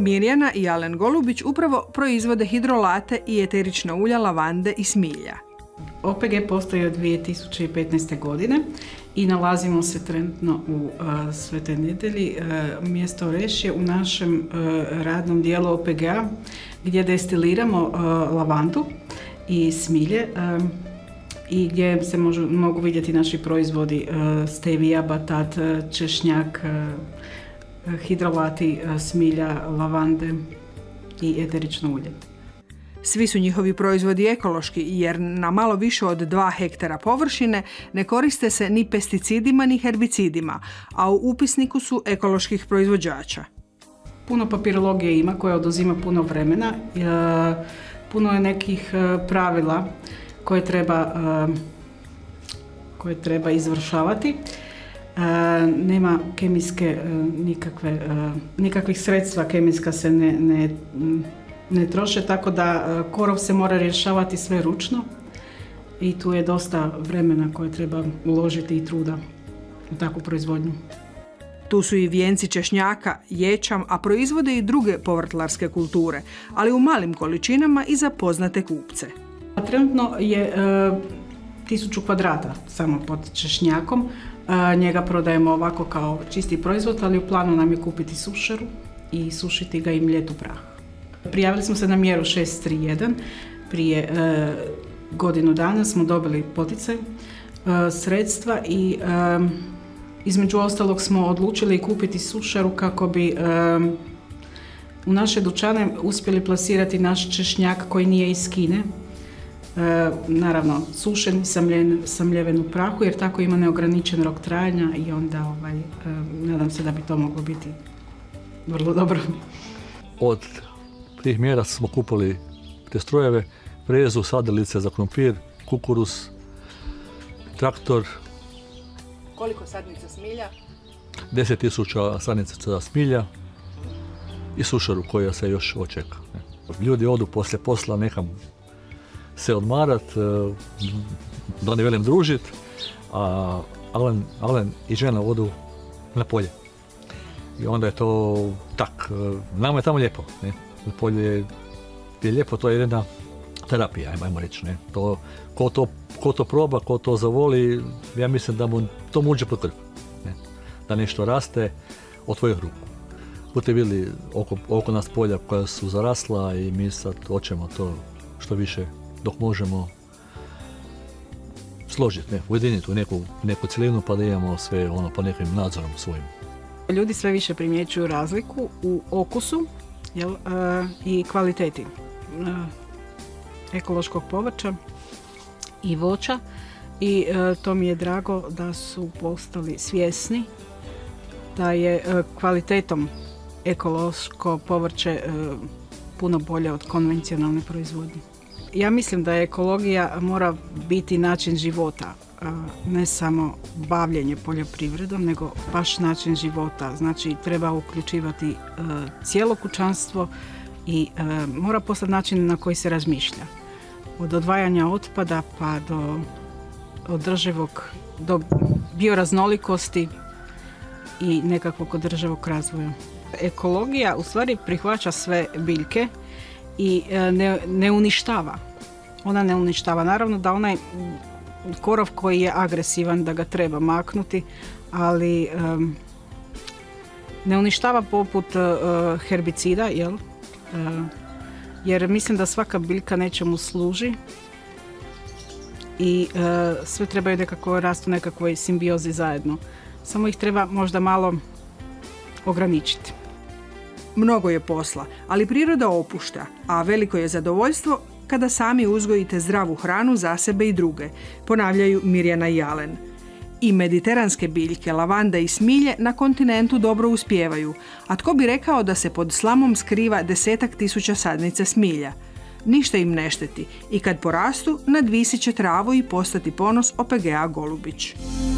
Mirjana i Alen Golubić upravo proizvode hidrolate i eterična ulja lavande i smilja. OPG postoji od 2015. godine i nalazimo se trenutno u Svetoj Nedelji, mjesto Orešje, u našem radnom dijelu OPG-a gdje destiliramo lavandu i smilje i gdje se mogu vidjeti naši proizvodi stevija, batat, češnjak, hidrolati, smilja, lavande i eterično ulje. Svi su njihovi proizvodi ekološki jer na malo više od 2 hektara površine ne koriste se ni pesticidima ni herbicidima, a u upisniku su ekoloških proizvođača. Puno papirologije ima koja oduzima puno vremena, puno je nekih pravila koje treba izvršavati. Nema kemijske nikakvih sredstva kemijska se ne troše, tako da korov se mora rješavati sve ručno i tu je dosta vremena koje treba uložiti i truda u takvu proizvodnju. Tu su i vijenci češnjaka, ječam, a proizvode i druge povrtlarske kulture, ali u malim količinama i za poznate kupce. Trenutno je 1000 kvadrata samo pod češnjakom. Njega prodajemo ovako kao čisti proizvod, ali u planu nam je kupiti sušaru i sušiti ga i mljet u prah. Prijavili smo se na mjeru 631. Prije godinu dana smo dobili poticaj, sredstva i između ostalog smo odlučili kupiti sušaru kako bi u naše dućane uspjeli plasirati naš češnjak koji nije iz Kine. Naravno sušen, samljeven u prahu jer tako ima neograničen rok trajanja i onda nadam se da bi to moglo biti vrlo dobro. Od tih mjera smo kupili te strojeve, frezu, sadilice za krompir, kukuruz, traktor. Koliko sadnica smilja? 10.000 sadnica smilja i sušaru koja se još očeka. Ljudi odu poslije posla nekam se odmarat, da ne velim družit, a Alen i žena odu na polje. I onda je to tak, nama je tamo lijepo. Ne? Polje je lijepo, to je jedna terapija, ajmo reći. Ne? Ko to proba, ko to zavoli, ja mislim da mu to muđe pod krv. Ne? Da nešto raste od tvojih ruku. Budete vidjeli oko nas polja koja su zarasla i mi sad hoćemo to što više dok možemo složiti, ujediniti u neku cjelinu pa da imamo sve po nekim nadzorom svojim. Ljudi sve više primjećuju razliku u okusu i kvaliteti ekološkog povrća i voća i to mi je drago da su postali svjesni da je kvalitetom ekološko povrće puno bolje od konvencionalne proizvodnje. Ja mislim da ekologija mora biti način života, ne samo bavljenje poljoprivredom, nego baš način života. Znači, treba uključivati cijelo kućanstvo i mora postati način na koji se razmišlja. Od odvajanja otpada pa do bioraznolikosti i nekakvog održivog razvoja. Ekologija u stvari prihvaća sve biljke i ne uništava. Ona ne uništava. Naravno da onaj korov koji je agresivan da ga treba maknuti, ali ne uništava poput herbicida, jer mislim da svaka biljka nečemu služi i sve trebaju nekako rastu u nekakvoj simbiozi zajedno. Samo ih treba možda malo ograničiti. Mnogo je posla, ali priroda opušta, a veliko je zadovoljstvo kada sami uzgojite zdravu hranu za sebe i druge, ponavljaju Mirjana i Alen. I mediteranske biljke, lavanda i smilje na kontinentu dobro uspijevaju, a tko bi rekao da se pod slamom skriva 10.000 sadnica smilja. Ništa im ne šteti i kad porastu, nadvisit će travu i postati ponos OPG-a Golubić.